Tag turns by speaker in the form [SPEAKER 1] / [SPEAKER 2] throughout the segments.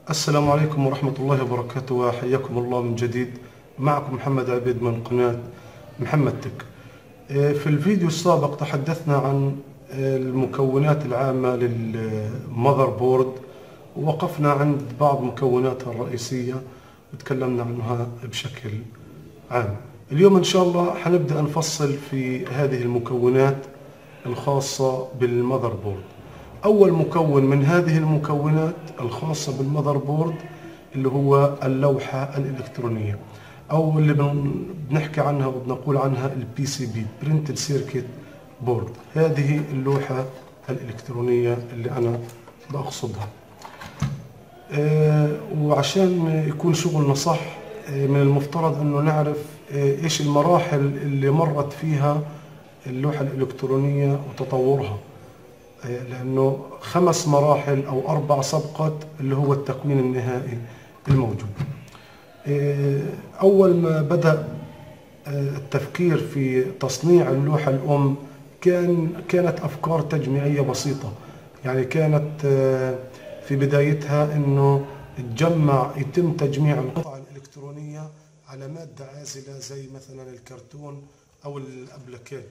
[SPEAKER 1] السلام عليكم ورحمة الله وبركاته، وحياكم الله من جديد. معكم محمد عبيد من قناة محمد تك. في الفيديو السابق تحدثنا عن المكونات العامة للمذر بورد، ووقفنا عند بعض مكوناتها الرئيسية وتكلمنا عنها بشكل عام. اليوم إن شاء الله حنبدأ نفصل في هذه المكونات الخاصة بالمذر بورد. أول مكون من هذه المكونات الخاصة بالمذر بورد اللي هو اللوحة الإلكترونية، أو اللي بنحكي عنها وبنقول عنها البي سي بي Printed Circuit Board. هذه اللوحة الإلكترونية اللي أنا بقصدها. وعشان يكون شغلنا صح من المفترض أنه نعرف إيش المراحل اللي مرت فيها اللوحة الإلكترونية وتطورها، لأنه 5 مراحل أو 4 سبقت اللي هو التكوين النهائي الموجود. أول ما بدأ التفكير في تصنيع اللوحة الأم كانت أفكار تجميعية بسيطة. يعني كانت في بدايتها أنه يتم تجميع القطع الإلكترونية على مادة عازلة زي مثلا الكرتون أو الأبلكاج.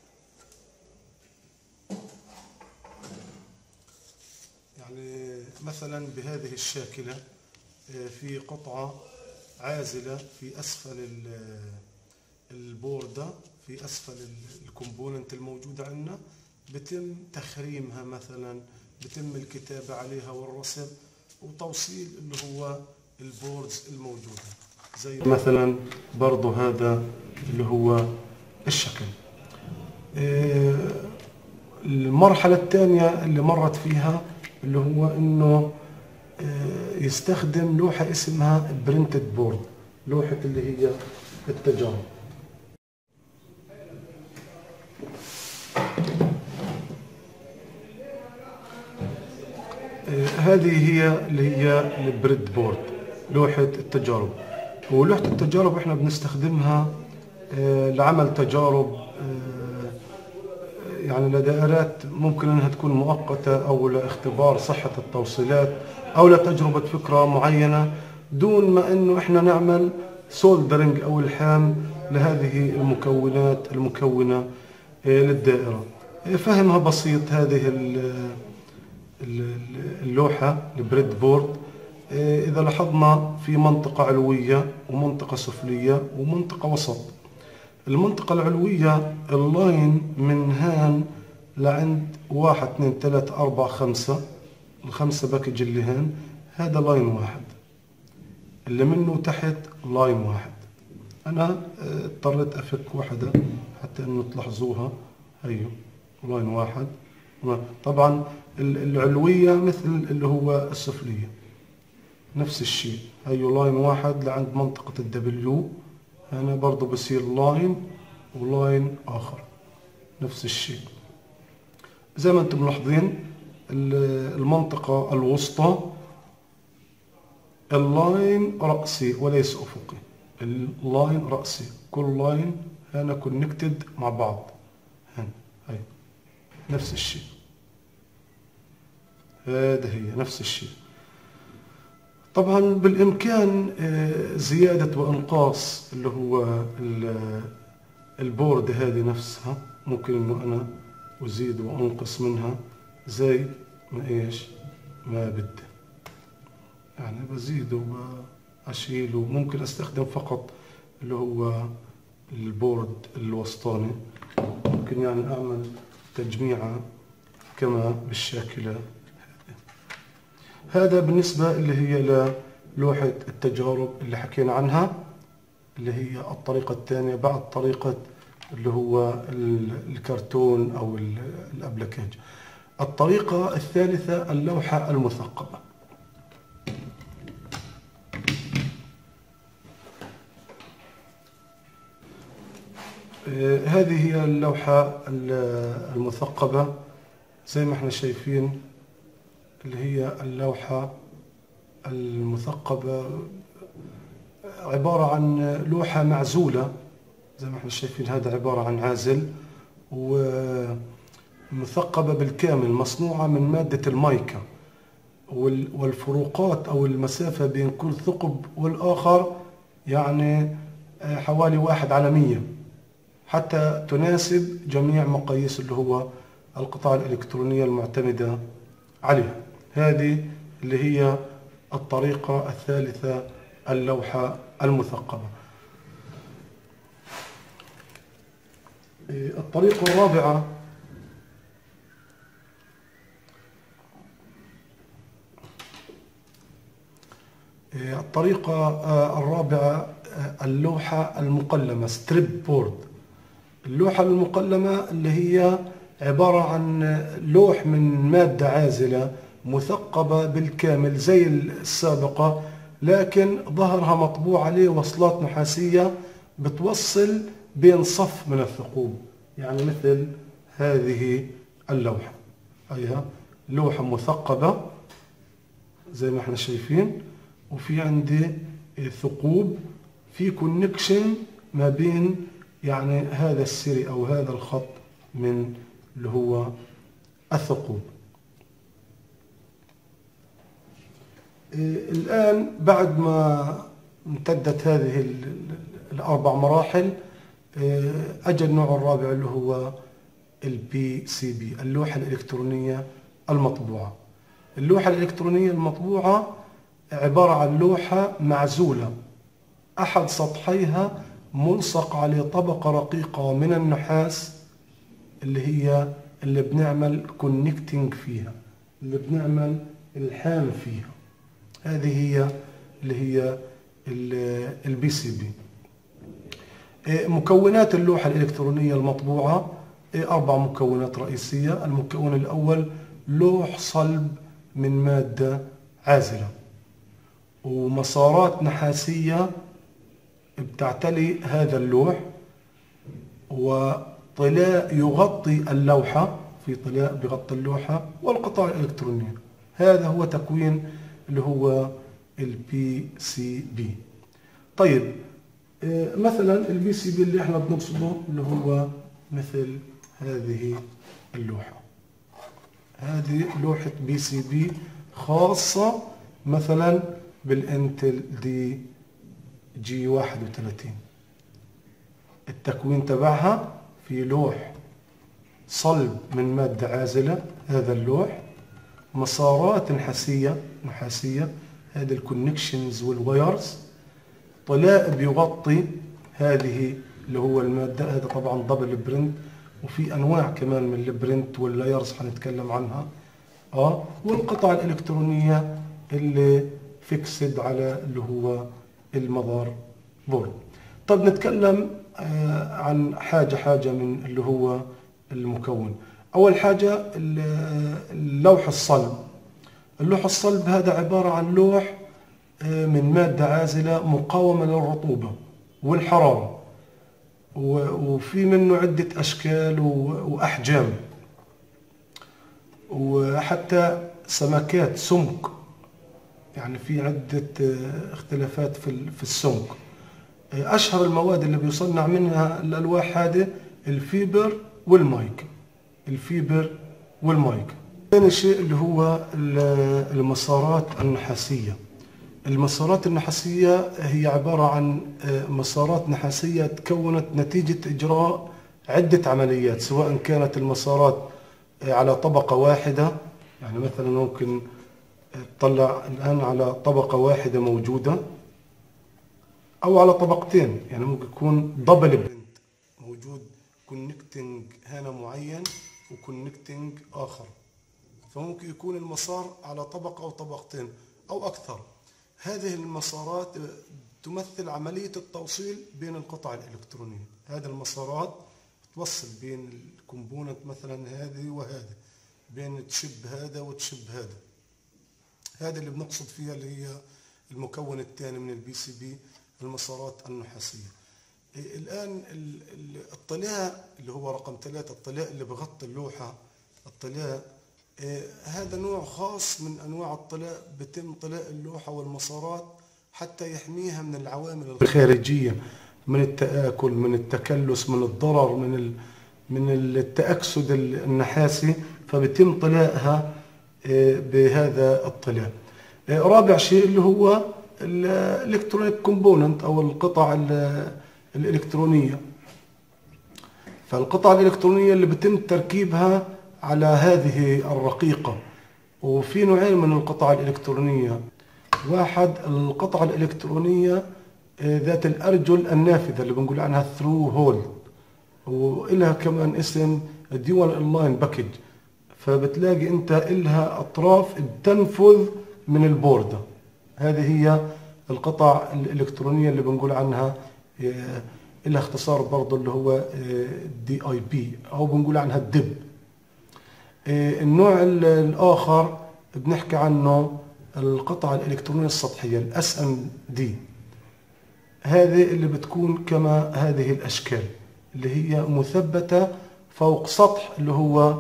[SPEAKER 1] يعني مثلا بهذه الشاكلة في قطعة عازلة في أسفل البوردة، في أسفل الكومبوننت الموجودة عندنا، بتم تخريمها مثلا، بتم الكتابة عليها والرسم وتوصيل اللي هو البوردز الموجودة. زي مثلا برضو هذا اللي هو الشكل. المرحلة الثانية اللي مرت فيها اللي هو انه يستخدم لوحة اسمها برينتد بورد، لوحة اللي هي التجارب. هذه هي اللي هي البريد بورد، لوحة التجارب. ولوحة التجارب احنا بنستخدمها لعمل تجارب، يعني لدائرات ممكن انها تكون مؤقتة او لاختبار صحة التوصيلات او لتجربة فكرة معينة، دون ما انه احنا نعمل سولدرنج او الحام لهذه المكونات المكونة للدائرة. فهمها بسيط. هذه اللوحة البريد بورد اذا لاحظنا في منطقة علوية ومنطقة سفلية ومنطقة وسط. المنطقة العلوية اللاين من هان لعند 1 2 3 4 5، ال5 باكج اللي هان، هذا لاين واحد. اللي منه تحت لاين واحد. أنا اضطريت أفك واحدة حتى إنه تلاحظوها. هيو لاين واحد. طبعا العلوية مثل اللي هو السفلية نفس الشيء. هيو لاين واحد لعند منطقة الدبليو، هنا برضو بصير لاين ولاين آخر نفس الشيء. زي ما انتم ملاحظين المنطقة الوسطى اللاين رأسي وليس أفقي، اللاين رأسي، كل لاين هنا كونكتد مع بعض. هاي نفس الشيء، هذا هي نفس الشيء. طبعا بالإمكان زيادة وإنقاص اللي هو البورد هذه نفسها، ممكن إنه أنا أزيد وأنقص منها زي ما إيش ما بدي. يعني بزيد وأشيل، وممكن أستخدم فقط اللي هو البورد الوسطاني. ممكن يعني أعمل تجميعة كما بالشاكلة. هذا بالنسبة اللي هي لوحة التجارب اللي حكينا عنها، اللي هي الطريقة الثانية بعد طريقة اللي هو الكرتون أو الأبلكاج. الطريقة الثالثة اللوحة المثقبة. هذه هي اللوحة المثقبة زي ما احنا شايفين، اللي هي اللوحة المثقبة عبارة عن لوحة معزولة زي ما احنا شايفين. هذا عبارة عن عازل ومثقبة بالكامل، مصنوعة من مادة المايكا، والفروقات أو المسافة بين كل ثقب والآخر يعني حوالي 1/100 حتى تناسب جميع مقاييس اللي هو القطع الإلكترونية المعتمدة عليها. هذه اللي هي الطريقة الثالثة، اللوحة المثقبة. الطريقة الرابعة اللوحة المقلمة ستريب بورد. اللوحة المقلمة اللي هي عبارة عن لوح من مادة عازلة مثقبة بالكامل زي السابقة، لكن ظهرها مطبوع عليه وصلات نحاسية بتوصل بين صف من الثقوب، يعني مثل هذه اللوحة. هيها لوحة مثقبة زي ما احنا شايفين، وفي عندي ثقوب في كونكشن ما بين يعني هذا السري أو هذا الخط من اللي هو الثقوب. الآن بعد ما امتدت هذه الأربع مراحل، أجى النوع الرابع اللي هو الPCB، اللوحة الإلكترونية المطبوعة. اللوحة الإلكترونية المطبوعة عبارة عن لوحة معزولة أحد سطحيها ملصق عليه طبقة رقيقة من النحاس اللي بنعمل كونكتنج فيها، اللي بنعمل الحام فيها. هذه هي اللي هي الPCB. مكونات اللوحة الإلكترونية المطبوعة 4 مكونات رئيسية. المكون الأول لوح صلب من مادة عازلة، ومسارات نحاسية بتعتلي هذا اللوح، وطلاء يغطي اللوحة، في طلاء بيغطي اللوحة والقطع الإلكترونية. هذا هو تكوين اللي هو الPCB. طيب مثلا الPCB اللي احنا بنقصده اللي هو مثل هذه اللوحة. هذه لوحة PCB خاصة مثلا بالانتل دي جي 31. التكوين تبعها في لوح صلب من مادة عازلة، هذا اللوح، مسارات نحاسية هذه الكونكشنز والوايرز، طلاء بيغطي هذه اللي هو المادة. هذا طبعا دبل برنت، وفي انواع كمان من البرنت واللايرز حنتكلم عنها. والقطع الإلكترونية اللي فيكسد على اللي هو المذر بورد. طب نتكلم عن حاجة من اللي هو المكون. أول حاجة اللوح الصلب. اللوح الصلب هذا عبارة عن لوح من مادة عازلة مقاومة للرطوبة والحرارة، وفي منه عدة أشكال وأحجام، وحتى سمكات سمك، يعني في عدة اختلافات في السمك. أشهر المواد اللي بيصنع منها الألواح هذه الفيبر والمايك. ثاني شيء اللي هو المسارات النحاسية. المسارات النحاسية هي عبارة عن مسارات نحاسية تكونت نتيجة إجراء عدة عمليات، سواء كانت المسارات على طبقة واحدة، يعني مثلا ممكن تطلع الآن على طبقة واحدة موجودة، أو على طبقتين، يعني ممكن يكون دبل برنت موجود، كونكتنج هنا معين وكونكتنج آخر، فممكن يكون المسار على طبقة أو طبقتين أو أكثر. هذه المسارات تمثل عملية التوصيل بين القطع الإلكترونية. هذه المسارات توصل بين الكومبوننت مثلا هذه وهذه، بين تشب هذا وتشب هذا. هذا اللي بنقصد فيها اللي هي المكون الثاني من الPCB، المسارات النحاسية. الآن الطلاء اللي هو رقم 3، الطلاء اللي بغطي اللوحة، الطلاء هذا نوع خاص من أنواع الطلاء، بتم طلاء اللوحة والمسارات حتى يحميها من العوامل الخارجية، من التآكل، من التكلس، من الضرر، من التأكسد النحاسي، فبتم طلاءها بهذا الطلاء. رابع شيء اللي هو الالكترونيك كومبوننت او القطع الالكترونيه. فالقطع الالكترونيه اللي بتم تركيبها على هذه الرقيقه، وفي نوعين من القطع الالكترونيه. واحد القطع الالكترونيه ذات الارجل النافذه اللي بنقول عنها ثرو هول، وإلها كمان اسم ديوال انلاين باكج. فبتلاقي انت إلها اطراف بتنفذ من البوردة. هذه هي القطع الالكترونية اللي بنقول عنها إلها اختصار برضه اللي هو DIP او بنقول عنها الدب. النوع الاخر بنحكي عنه القطع الالكترونية السطحية SMD. هذه اللي بتكون كما هذه الاشكال اللي هي مثبتة فوق سطح اللي هو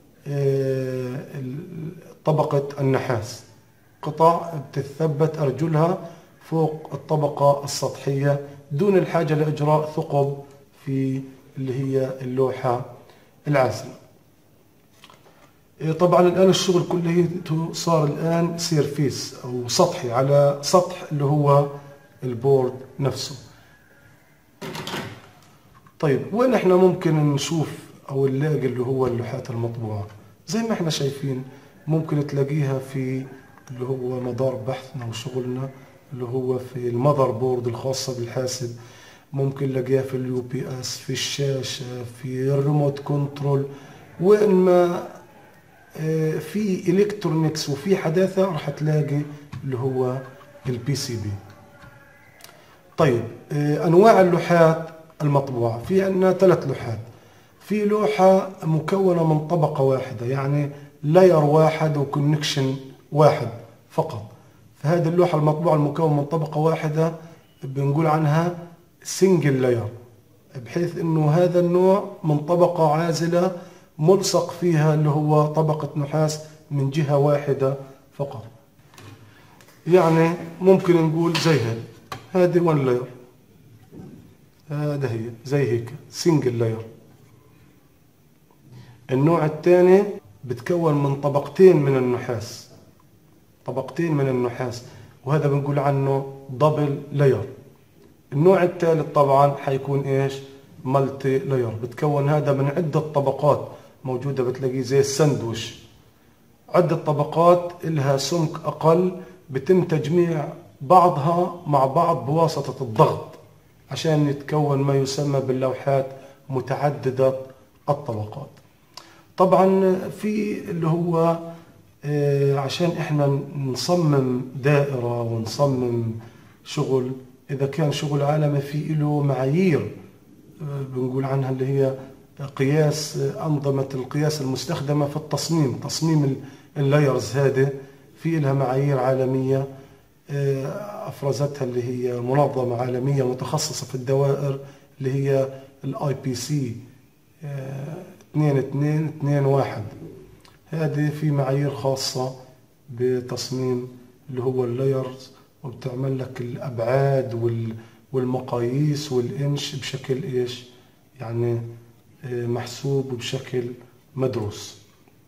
[SPEAKER 1] طبقة النحاس. قطع بتثبت أرجلها فوق الطبقة السطحية دون الحاجة لإجراء ثقب في اللي هي اللوحة العازلة. طبعا الآن الشغل كله صار الآن سيرفيس أو سطحي، على سطح اللي هو البورد نفسه. طيب وين احنا ممكن نشوف او نلاقي اللي هو اللوحات المطبوعة؟ زي ما احنا شايفين ممكن تلاقيها في اللي هو مدار بحثنا وشغلنا اللي هو في المذر بورد الخاصة بالحاسب. ممكن نلاقيها في اليو بي اس، في الشاشة، في الريموت كنترول. وين ما في الكترونيكس وفي حداثة راح تلاقي اللي هو البي سي بي. طيب انواع اللوحات المطبوعة في عندنا 3 لوحات. في لوحة مكونة من طبقة واحدة، يعني لاير واحد وكونكشن واحد فقط. فهذه اللوحة المطبوعة المكونة من طبقة واحدة بنقول عنها سنجل لاير، بحيث انه هذا النوع من طبقة عازلة ملصق فيها اللي هو طبقة نحاس من جهة واحدة فقط. يعني ممكن نقول زي هذه 1 لاير، هذا هي زي هيك سنجل لاير. النوع الثاني بتكون من طبقتين من النحاس، طبقتين من النحاس، وهذا بنقول عنه دبل لاير. النوع الثالث طبعا حيكون ايش؟ مالتي لاير، بتكون هذا من عدة طبقات موجودة، بتلاقيه زي الساندويش، عدة طبقات إلها سمك أقل، بتم تجميع بعضها مع بعض بواسطة الضغط عشان يتكون ما يسمى باللوحات متعددة الطبقات. طبعا في اللي هو عشان احنا نصمم دائرة ونصمم شغل، اذا كان شغل عالمي في له معايير بنقول عنها اللي هي قياس أنظمة القياس المستخدمة في التصميم، تصميم اللايرز. هذه في لها معايير عالمية أفرزتها اللي هي منظمة عالمية متخصصة في الدوائر اللي هي IPC 2221. هذه في معايير خاصة بتصميم اللي هو اللايرز، وبتعمل لك الأبعاد والمقاييس والإنش بشكل إيش يعني محسوب وبشكل مدروس.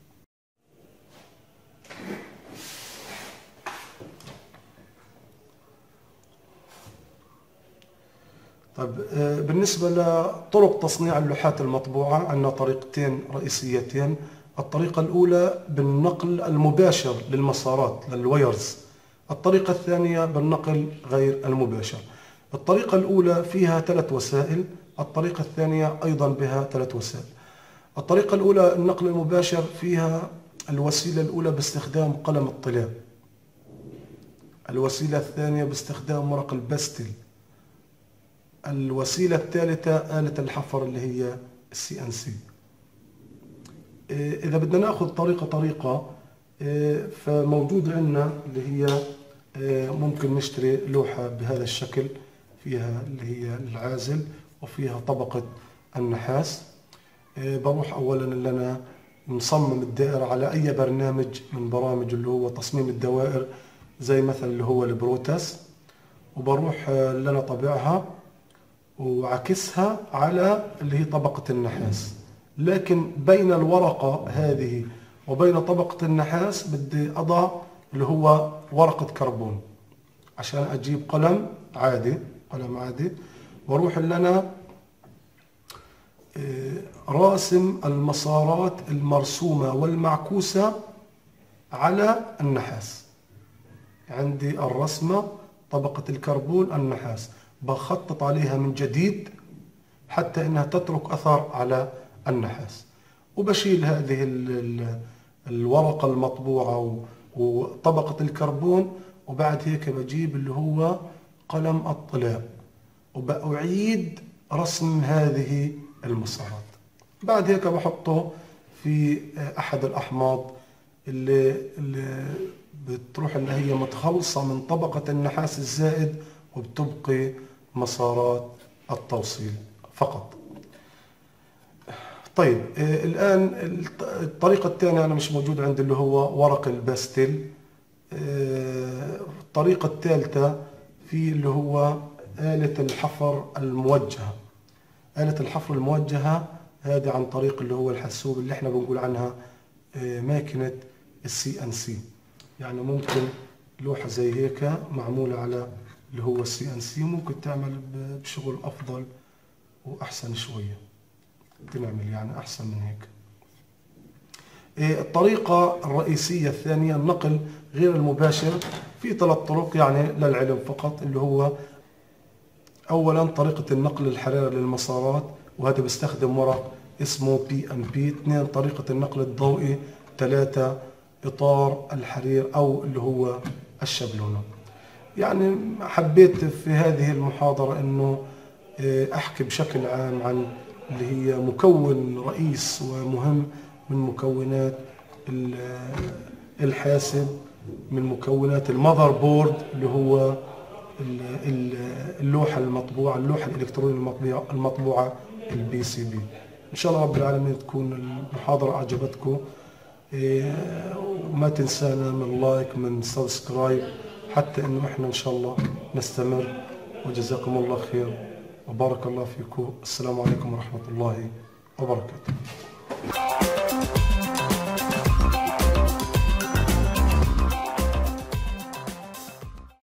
[SPEAKER 1] طيب بالنسبة لطرق تصنيع اللوحات المطبوعة عندنا طريقتين رئيسيتين. الطريقة الأولى بالنقل المباشر للمسارات للوايرز، الطريقة الثانية بالنقل غير المباشر. الطريقة الأولى فيها 3 وسائل، الطريقة الثانية أيضا بها 3 وسائل. الطريقة الأولى النقل المباشر فيها الوسيلة الأولى باستخدام قلم الطلاء، الوسيلة الثانية باستخدام ورق الباستل، الوسيلة الثالثة آلة الحفر اللي هي CNC. إذا بدنا ناخذ طريقة فموجود عندنا اللي هي ممكن نشتري لوحة بهذا الشكل فيها اللي هي العازل وفيها طبقة النحاس. بروح أولا اللي أنا نصمم الدائرة على أي برنامج من برامج اللي هو تصميم الدوائر، زي مثلا اللي هو البروتاس، وبروح اللي أنا طبعها وعكسها على اللي هي طبقة النحاس. لكن بين الورقة هذه وبين طبقة النحاس بدي أضع اللي هو ورقة كربون عشان أجيب قلم عادي واروح اللي أنا راسم المسارات المرسومة والمعكوسة على النحاس. عندي الرسمة، طبقة الكربون، النحاس، بخطط عليها من جديد حتى انها تترك اثر على النحاس، وبشيل هذه الورقة المطبوعة وطبقة الكربون، وبعد هيك بجيب اللي هو قلم الطلاء وبأعيد رسم هذه المسارات. بعد هيك بحطه في احد الاحماض اللي بتروح اللي هي متخلصة من طبقة النحاس الزائد، وبتبقي مسارات التوصيل فقط. طيب الآن الطريقة الثانية أنا مش موجود عندي اللي هو ورق الباستيل. الطريقة الثالثة في اللي هو آلة الحفر الموجهة. آلة الحفر الموجهة هذه عن طريق اللي هو الحاسوب اللي احنا بنقول عنها ماكينة CNC. يعني ممكن لوحة زي هيك معمولة على اللي هو CNC ممكن تعمل بشغل أفضل وأحسن شوية، تنعمل يعني أحسن من هيك. الطريقة الرئيسية الثانية النقل غير المباشر. في 3 طرق يعني للعلم فقط، اللي هو أولا طريقة النقل الحراري للمسارات، وهذا بيستخدم ورق اسمه PNP. 2 طريقة النقل الضوئي. 3 إطار الحرير أو اللي هو الشبلونة. يعني حبيت في هذه المحاضرة أنه أحكي بشكل عام عن اللي هي مكون رئيس ومهم من مكونات الحاسب، من مكونات المذر بورد اللي هو اللوحة المطبوعة، اللوحة الإلكترونية المطبوعة الPCB. إن شاء الله رب العالمين تكون المحاضرة أعجبتكم، وما تنسانا من لايك، من سبسكرايب، حتى إنه إحنا إن شاء الله نستمر. وجزاكم الله خير وبارك الله فيكم. السلام عليكم ورحمة الله وبركاته.